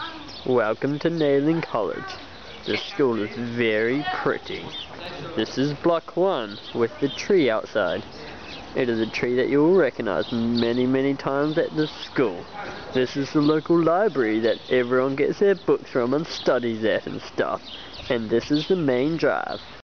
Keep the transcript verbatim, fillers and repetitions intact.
Welcome to Nayland College. The school is very pretty. This is block one with the tree outside. It is a tree that you will recognize many, many times at this school. This is the local library that everyone gets their books from and studies at and stuff. And this is the main drive.